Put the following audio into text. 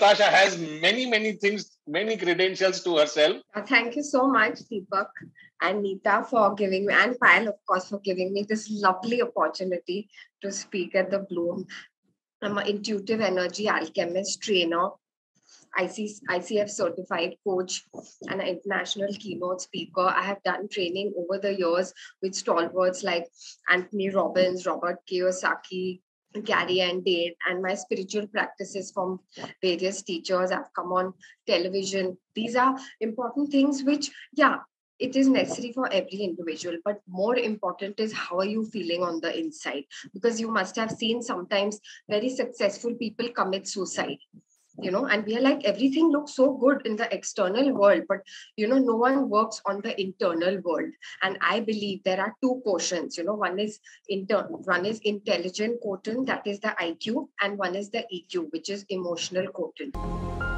Natasha has many things, many credentials to herself. Thank you so much, Deepak and Neeta, for giving me, and Payal, of course, for giving me this lovely opportunity to speak at the Bloom. I'm an intuitive energy alchemist trainer, ICF certified coach, and an international keynote speaker. I have done training over the years with stalwarts like Anthony Robbins, Robert Kiyosaki, Gary and Dave, and my spiritual practices from various teachers. I've come on television. These are important things which, yeah, it is necessary for every individual, but more important is how are you feeling on the inside? Because you must have seen sometimes very successful people commit suicide, and we are like, everything looks so good in the external world, but no one works on the internal world. And I believe there are two quotients. One is intelligent quotient, that is the IQ, and one is the EQ, which is emotional quotient.